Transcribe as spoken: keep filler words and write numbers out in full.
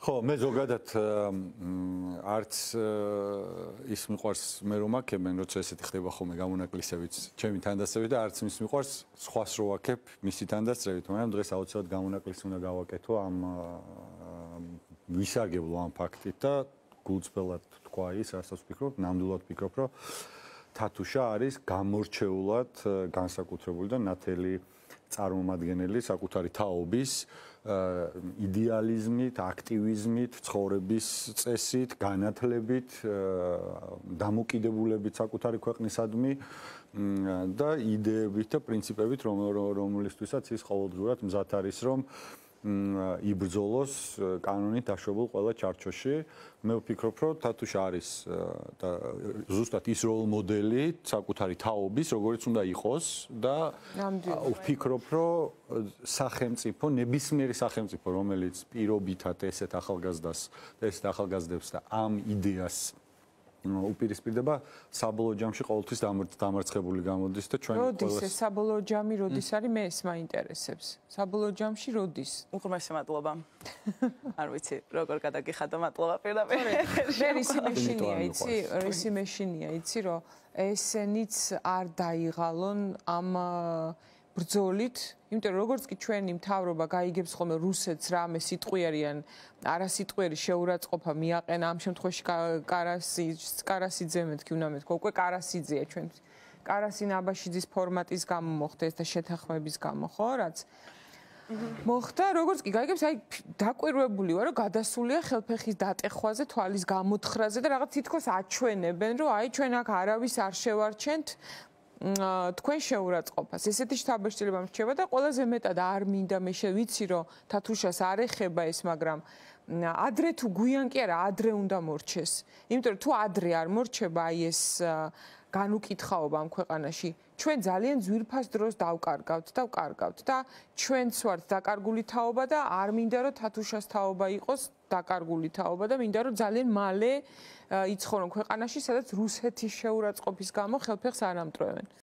ხო, მე ზოგადად არც ის მიყვარს მე რომ აქებენ, როცა ესეთი ხდება ხოლმე გამონაკლისებიც, ჩემი თანდასწრებით და არც მის მიყვარს სხვას რო აქებ მისი თანდასწრებით, მაგრამ დღეს აუცილებლად გამონაკლისი უნდა გავაკეთო ამ ვისარგებლო ამ ფაქტით და გულწრფელად თქვა ის, რასაც ვფიქრობ, ნამდვილად ვფიქრობ, რომ თათუშა არის გამორჩეულად განსაკუთრებული და ნათელი წარმომადგენელი საკუთარი თაობის იდეალიზმით, აქტივიზმით, ცხოვრების წესით, განათლებით, დამოკიდებულებით საკუთარი ქვეყნისადმი და იდეებით და პრინციპებით, რომლისთვისაც ის ყოველდღურად მზად არის, რომ იბრძოლოს კანონით დაშვებულ ყველა ჩარჩოში. მე ვფიქრობ, რომ თათუშა არის და ზუსტად ის როლ მოდელი საკუთარი თაობის, როგორც უნდა იყოს და ვფიქრობ, რომ სახელმწიფო, ნებისმიერი სახელმწიფო, რომელიც პირობითად ესეთ ახალგაზრდას და ესეთ ახალგაზრდებს და ამ იდეას უპირისპირდება, საბოლოო ჯამში ყოველთვის დამარცხებული გამოდის და ჩვენ როდის ეს საბოლოო ჯამი როდის არის, მე ეს მაინტერესებს. საბოლოო ჯამში როდის? უღრმესი მადლობა. არ ვიცი, როგორ გადაგიხადო, მადლობა პირდაპირ. მე რისი მეშინია, იცი, რისი მეშინია, იცი, რომ ესენიც არ დაიღალონ ამ ბრძოლით, იმიტომ რომ როგორც კი ჩვენი მთავრობა გაიგებს ხოლმე რუსეთს რამე სიტყვიერიან, არასიტყვიერი შეურაცხყოფა მიაყენა ამ შემთხვევაში კარასი კარასიძე მეთქი უნდა მეთქვა, უკვე კარასიძეა ჩვენ. კარასი ნაბაშიძის ფორმატის გამო მოხდა ეს და შეთანხმების გამო, ხო, რაც მოხდა, როგორც კი გაიგებს, აი დაკვირვებული ვარ, რომ გადასულია ხელფეხის დატეხვაზე, თვალის გამოთხრაზე და რაღაც თითქოს აჩვენებენ, რომ აი ჩვენ აქ არავის არ შევარჩენთ თქვენ შეურაცხყოფას. ესეთი შთაბეჭდილება მრჩება და ყველაზე მეტად არ მინდა მე ვიცი რომ თათუშას არ ეხება ეს, მაგრამ ადრე თუ გვიან კი არა, ადრე უნდა მორჩეს. იმიტომ რომ თუ ადრე არ მორჩება აი ეს განუკითხაობა ამ ქვეყანაში, ჩვენ ძალიან ძვირფას დროს დავკარგავთ და ვკარგავთ და ჩვენც ვართ დაკარგული თაობა და არ მინდა რომ თათუშას თაობა იყოს დაკარგული თაობა და მინდა რომ ძალიან მალე იცხოვრონ ქვეყანაში, სადაც რუსეთის შეურაცხყოფის გამო ხელფეხს არ ამტვრევენ.